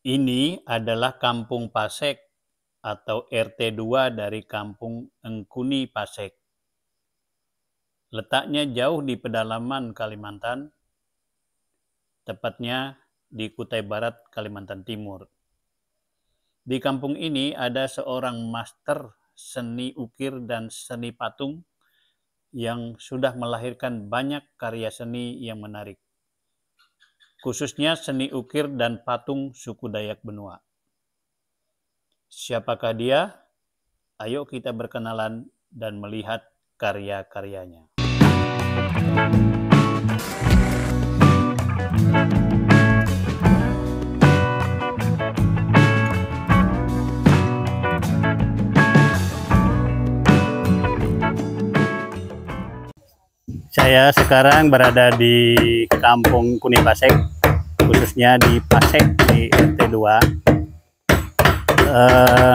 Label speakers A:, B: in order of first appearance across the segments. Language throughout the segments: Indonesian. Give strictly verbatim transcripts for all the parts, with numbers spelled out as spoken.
A: Ini adalah Kampung Pasek atau R T dua dari Kampung Engkuni Pasek. Letaknya jauh di pedalaman Kalimantan, tepatnya di Kutai Barat, Kalimantan Timur. Di kampung ini ada seorang master seni ukir dan seni patung yang sudah melahirkan banyak karya seni yang menarik, khususnya seni ukir dan patung suku Dayak Benua. Siapakah dia? Ayo kita berkenalan dan melihat karya-karyanya. Saya sekarang berada di Kampung Kuni Pasek, khususnya di Pasek di R T dua. Uh,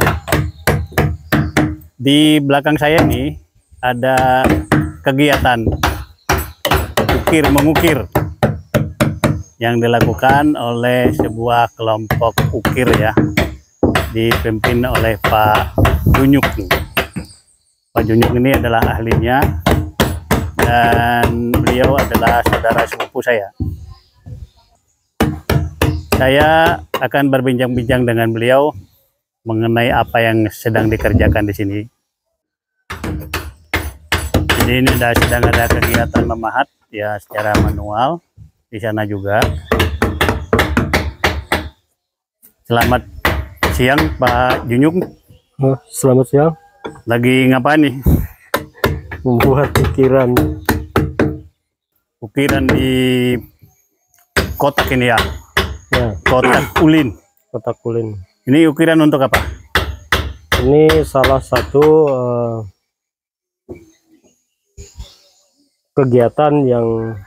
A: di belakang saya ini ada kegiatan ukir mengukir yang dilakukan oleh sebuah kelompok ukir ya, dipimpin oleh Pak Junyuk. Pak Junyuk ini adalah ahlinya dan beliau adalah saudara sepupu saya. Saya akan berbincang-bincang dengan beliau mengenai apa yang sedang dikerjakan di sini. Jadi ini ada, sedang ada kegiatan memahat ya secara manual di sana juga. Selamat siang Pak Junyuk.
B: Oh, selamat siang.
A: Lagi ngapain nih?
B: Membuat ukiran.
A: Ukiran di kotak ini ya?
B: Ya.
A: Kotak ulin.
B: Kotak ulin.
A: Ini ukiran untuk apa?
B: Ini salah satu uh, kegiatan yang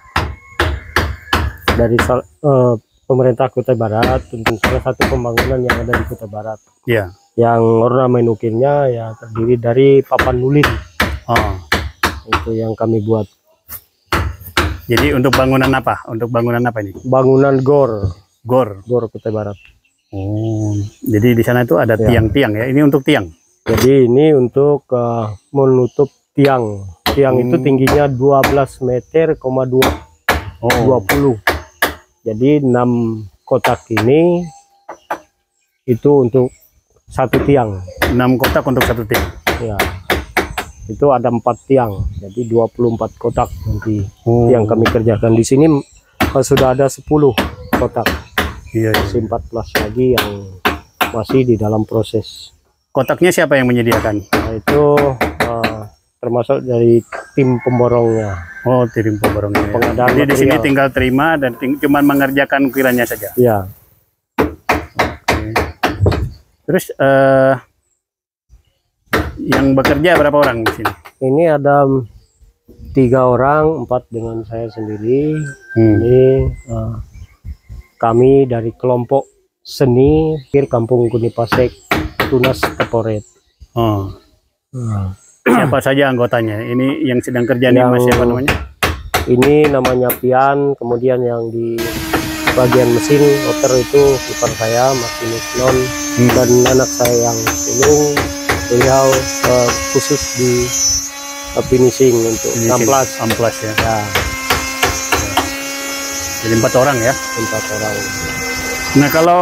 B: dari uh, pemerintah Kutai Barat, untuk salah satu pembangunan yang ada di Kutai Barat.
A: Ya.
B: Yang ornamen ukirnya ya terdiri dari papan ulin.
A: Oh.
B: Itu yang kami buat.
A: Jadi untuk bangunan apa? Untuk bangunan apa ini?
B: Bangunan gor.
A: Gor.
B: Gor Kutai Barat.
A: Oh, jadi di sana itu ada tiang-tiang ya. ya. Ini untuk tiang.
B: Jadi ini untuk uh, menutup tiang. Tiang hmm. itu tingginya dua belas meter koma dua puluh. Jadi enam kotak ini itu untuk satu tiang.
A: enam kotak untuk satu tiang.
B: Ya. Itu ada empat tiang. Jadi dua puluh empat kotak nanti oh. yang kami kerjakan di sini. Uh, sudah ada sepuluh kotak.
A: Iya, iya.
B: Masih empat belas lagi yang masih di dalam proses.
A: Kotaknya siapa yang menyediakan?
B: Nah, itu uh, termasuk dari tim pemborongnya.
A: Oh, tim pemborongnya.
B: Pengadaan
A: Jadi
B: material.
A: Di sini tinggal terima dan ting cuma mengerjakan ukirannya saja.
B: Ya.
A: Oke. Terus uh, yang bekerja berapa orang di sini? Ini
B: ada tiga orang, empat dengan saya sendiri. Hmm. Ini uh, kami dari kelompok seni ukir Kampung Kuni Pasek Tunas Keporet.
A: Oh.
B: Hmm.
A: Siapa saja anggotanya? Ini yang sedang kerja nih Mas, siapa namanya?
B: Ini namanya Pian, kemudian yang di bagian mesin motor itu ipar saya Martinus Non, hmm. dan anak saya yang sulung, beliau uh, khusus di uh, finishing untuk amplas.
A: Amplas ya.
B: Ya.
A: Jadi empat orang ya?
B: Empat orang.
A: Nah, kalau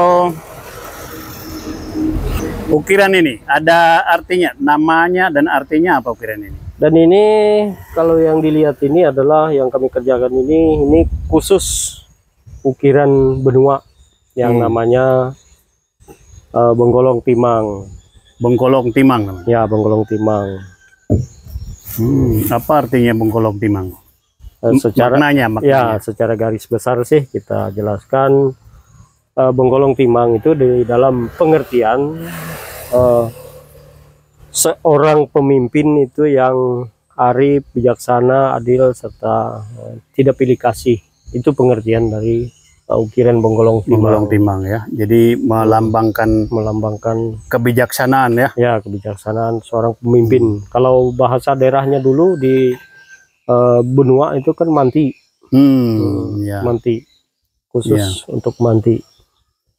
A: ukiran ini ada artinya, namanya dan artinya apa ukiran ini?
B: Dan ini kalau yang dilihat ini adalah yang kami kerjakan ini, ini khusus ukiran benua yang hmm. namanya uh, Benggolong Timang.
A: Benggolong Timang?
B: Ya, Benggolong Timang.
A: Hmm, apa artinya Benggolong Timang?
B: Secara
A: maknanya, maknanya.
B: Ya, secara garis besar sih kita jelaskan uh, Benggolong Timang itu di dalam pengertian uh, seorang pemimpin itu yang arif, bijaksana, adil, serta uh, tidak pilih kasih. Itu pengertian dari uh, ukiran Benggolong Timang.
A: Benggolong Timang ya. Jadi melambangkan
B: melambangkan
A: kebijaksanaan ya.
B: Ya, kebijaksanaan seorang pemimpin. Hmm. Kalau bahasa daerahnya dulu di Uh, benua itu kan manti,
A: hmm, ya.
B: manti khusus ya. Untuk manti.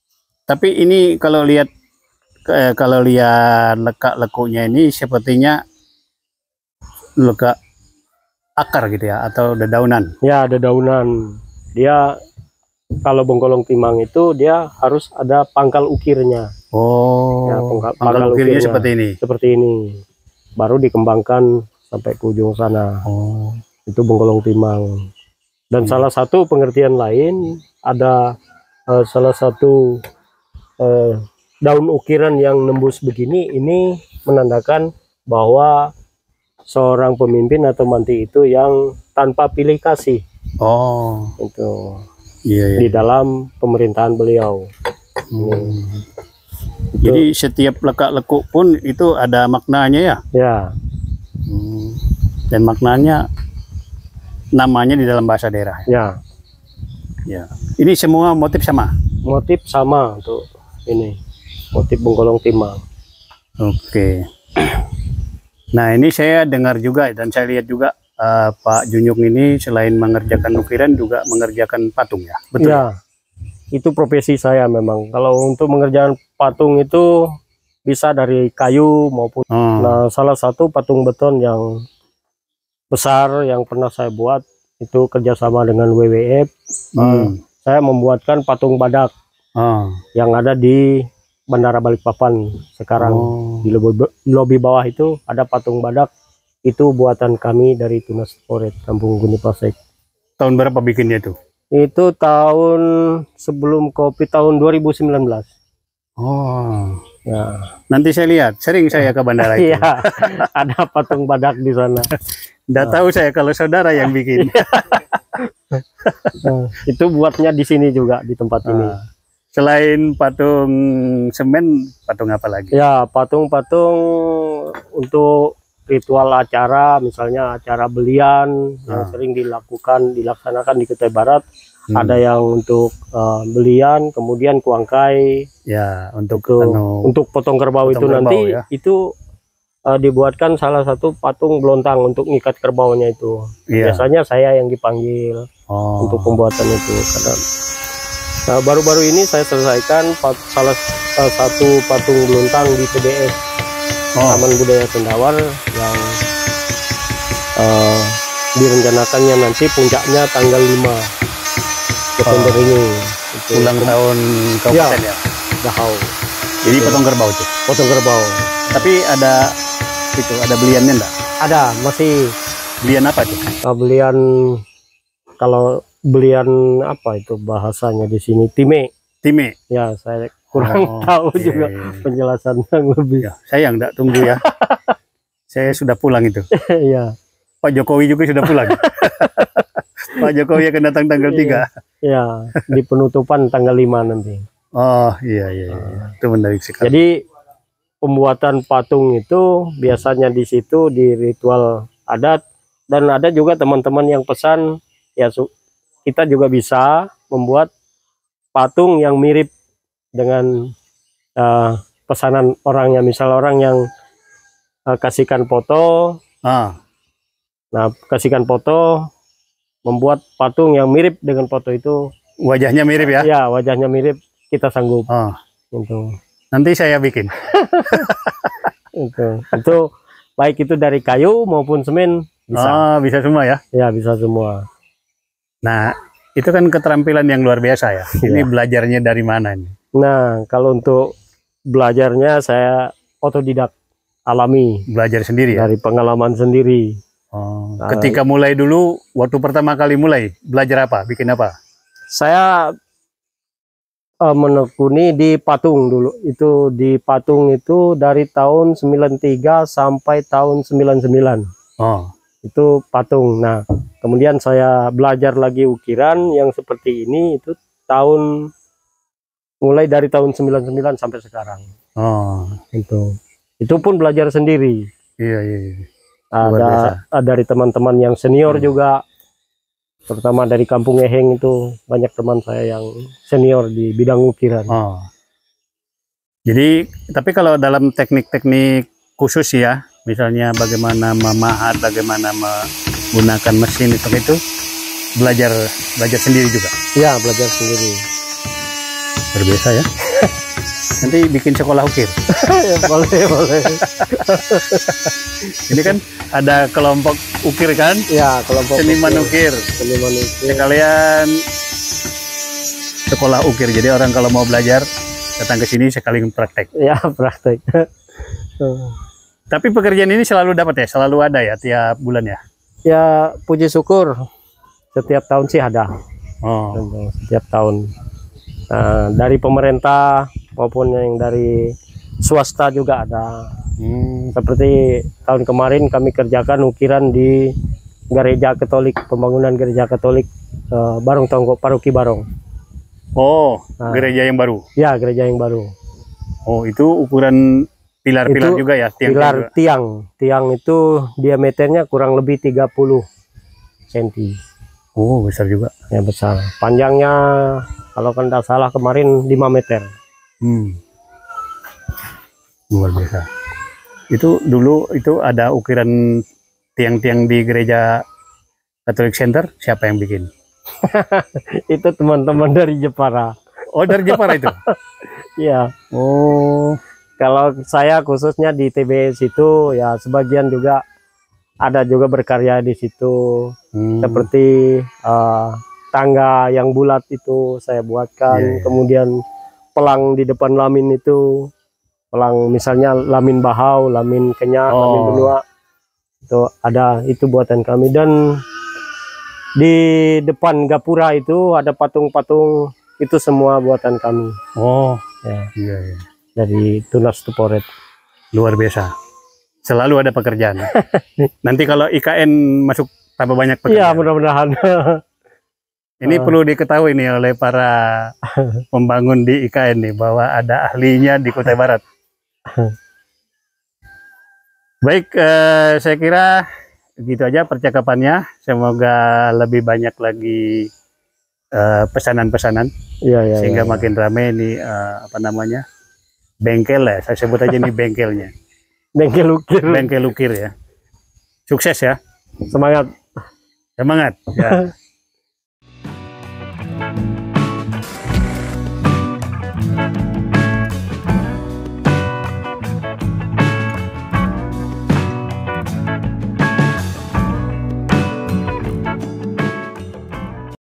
A: Tapi ini kalau lihat eh, kalau lihat lekak-lekuknya ini sepertinya lekak akar gitu ya, atau dedaunan?
B: Ya, dedaunan. Dia kalau bengkolong timang itu dia harus ada pangkal ukirnya.
A: Oh,
B: ya, pangkal,
A: pangkal, pangkal ukirnya, ukirnya seperti ini.
B: Seperti ini. Baru dikembangkan sampai ke ujung sana.
A: Oh.
B: Itu bengkolong timang. Dan hmm. salah satu pengertian lain ada uh, salah satu uh, daun ukiran yang nembus begini, ini menandakan bahwa seorang pemimpin atau manti itu yang tanpa pilih kasih.
A: Oh,
B: itu
A: iya, iya.
B: Di dalam pemerintahan beliau.
A: Hmm. Jadi setiap lekak-lekuk pun itu ada maknanya ya?
B: Ya.
A: Hmm. Dan maknanya namanya di dalam bahasa daerah.
B: Ya.
A: Ya. Ini semua motif sama?
B: Motif sama untuk ini. Motif bengkolong timang.
A: Oke. Nah, ini saya dengar juga dan saya lihat juga uh, Pak Junyuk ini selain mengerjakan ukiran juga mengerjakan patung ya. Betul?
B: Ya. Itu profesi saya memang. Kalau untuk mengerjakan patung itu bisa dari kayu maupun hmm. Nah, salah satu patung beton yang besar yang pernah saya buat itu kerjasama dengan W W F. Hmm. Uh, saya membuatkan patung badak hmm. yang ada di Bandara Balikpapan sekarang. Oh. Di lobi, lobi bawah itu ada patung badak, itu buatan kami dari Tunas Foret Kampung Gunipasek.
A: Tahun berapa bikinnya itu?
B: Itu tahun sebelum Covid, tahun dua ribu sembilan belas.
A: Oh,
B: ya.
A: Nanti saya lihat, sering saya ke bandara itu.
B: Iya, ada patung badak di sana.
A: Nggak nah. tahu saya kalau saudara yang bikin.
B: Nah, itu buatnya di sini juga, di tempat nah. ini.
A: Selain patung semen, patung apa lagi?
B: Ya, patung-patung untuk ritual acara, misalnya acara belian ah. yang sering dilakukan, dilaksanakan di Kutai Barat. Hmm. Ada yang untuk uh, belian, kemudian kuangkai.
A: Ya, untuk
B: itu,
A: anu,
B: untuk potong kerbau itu kerbau, nanti ya. Itu uh, dibuatkan salah satu patung belontang untuk ngikat kerbaunya itu. Ya. Biasanya saya yang dipanggil oh. untuk pembuatan itu. Karena nah, baru-baru ini saya selesaikan salah, salah satu patung belontang di T B S oh. Taman Budaya Sendawar yang uh, direncanakannya nanti puncaknya tanggal lima September oh. ini.
A: Itu ulang tahun kabupaten ya?
B: Dahau.
A: Jadi itu. Potong kerbau itu?
B: Potong kerbau.
A: Tapi ada itu, ada beliannya enggak?
B: Ada, masih.
A: Belian apa itu?
B: Uh, belian kalau belian apa itu bahasanya di sini, time.
A: Time.
B: Ya, saya kurang oh, tahu iya, juga iya. penjelasannya lebih.
A: Ya, saya enggak tunggu ya. Saya sudah pulang itu.
B: Iya.
A: Pak Jokowi juga sudah pulang. Pak Jokowi akan datang tanggal tiga.
B: Iya, di penutupan tanggal lima nanti.
A: Oh, iya iya, iya. Itu menarik sekali.
B: Jadi pembuatan patung itu biasanya di situ di ritual adat, dan ada juga teman-teman yang pesan ya kita juga bisa membuat patung yang mirip dengan uh, pesanan orangnya. Misal orang yang uh, kasihkan foto, ah. nah kasihkan foto, membuat patung yang mirip dengan foto itu.
A: Wajahnya mirip ya?
B: Ya, wajahnya mirip, kita sanggup.
A: Ah.
B: Gitu.
A: Nanti saya bikin.
B: itu, itu baik itu dari kayu maupun semen bisa.
A: Ah, bisa semua ya?
B: Ya, bisa semua.
A: Nah, itu kan keterampilan yang luar biasa ya. Ini ya. Belajarnya dari mana nih?
B: Nah, kalau untuk belajarnya saya otodidak, alami.
A: Belajar sendiri ya?
B: Dari pengalaman sendiri.
A: Oh, nah, ketika mulai dulu, waktu pertama kali mulai, belajar apa? Bikin apa?
B: Saya uh, menekuni di patung dulu. Itu di patung itu dari tahun sembilan tiga sampai tahun sembilan sembilan. Oh. Itu patung. Nah, kemudian saya belajar lagi ukiran yang seperti ini itu tahun mulai dari tahun sembilan sembilan sampai sekarang. Oh, itu. Itu pun belajar sendiri.
A: Iya, iya, iya.
B: Ada, ada dari teman-teman yang senior hmm. juga, terutama dari Kampung Eheng itu banyak teman saya yang senior di bidang ukiran. Oh.
A: Jadi, tapi kalau dalam teknik-teknik khusus ya, misalnya bagaimana memahat, bagaimana menggunakan mesin itu itu belajar belajar sendiri juga.
B: Ya, belajar sendiri.
A: Berbeda ya. Nanti bikin sekolah ukir.
B: Ya, boleh, boleh.
A: Ini kan ada kelompok ukir kan?
B: Ya, kelompok
A: Seniman ukir.
B: Seniman ukir.
A: Sekalian sekolah ukir. Jadi orang kalau mau belajar datang ke sini sekalian praktek.
B: Ya, praktek.
A: Tapi pekerjaan ini selalu dapat ya, selalu ada ya tiap bulan ya.
B: Ya, puji syukur setiap tahun sih ada.
A: Oh.
B: Setiap tahun. Nah, dari pemerintah maupun yang dari swasta juga ada.
A: Hmm.
B: Seperti tahun kemarin kami kerjakan ukiran di gereja Katolik, pembangunan gereja Katolik uh, Barong Tonggo, Paroki Barong.
A: Oh,
B: Nah,
A: gereja yang baru.
B: Ya, gereja yang baru.
A: Oh, itu ukuran pilar-pilar juga ya, tiang
B: pilar
A: juga.
B: tiang. Tiang itu diameternya kurang lebih tiga puluh sentimeter.
A: Oh, besar juga.
B: Ya, besar. Panjangnya kalau kan tidak salah kemarin lima meter.
A: Hmm. Luar biasa. Itu dulu itu ada ukiran tiang-tiang di gereja Catholic Center, siapa yang bikin?
B: Itu teman-teman dari Jepara.
A: Oh, dari Jepara itu?
B: Iya.
A: Oh.
B: Kalau saya khususnya di T B S itu ya sebagian juga ada juga berkarya di situ. Hmm. Seperti uh, tangga yang bulat itu saya buatkan. Yeah, yeah. Kemudian pelang di depan lamin itu, pelang misalnya lamin bahau, lamin kenyak, oh. lamin benua. Itu ada, itu buatan kami. Dan di depan gapura itu ada patung-patung, itu semua buatan kami.
A: Oh,
B: ya.
A: Iya, iya.
B: Dari Tunas Tuporet.
A: Luar biasa. Selalu ada pekerjaan. Nanti kalau I K N masuk tambah banyak pekerjaan.
B: Iya, mudah-mudahan.
A: Ini uh. perlu diketahui nih oleh para pembangun di I K N nih, bahwa ada ahlinya di Kutai Barat. Baik, eh, saya kira gitu aja percakapannya. Semoga lebih banyak lagi pesanan-pesanan, uh, ya, ya, sehingga ya, ya. makin ramai nih uh, apa namanya bengkel ya. Saya sebut aja nih bengkelnya.
B: Bengkel ukir.
A: Bengkel ukir ya. Sukses ya.
B: Semangat.
A: Semangat. Ya.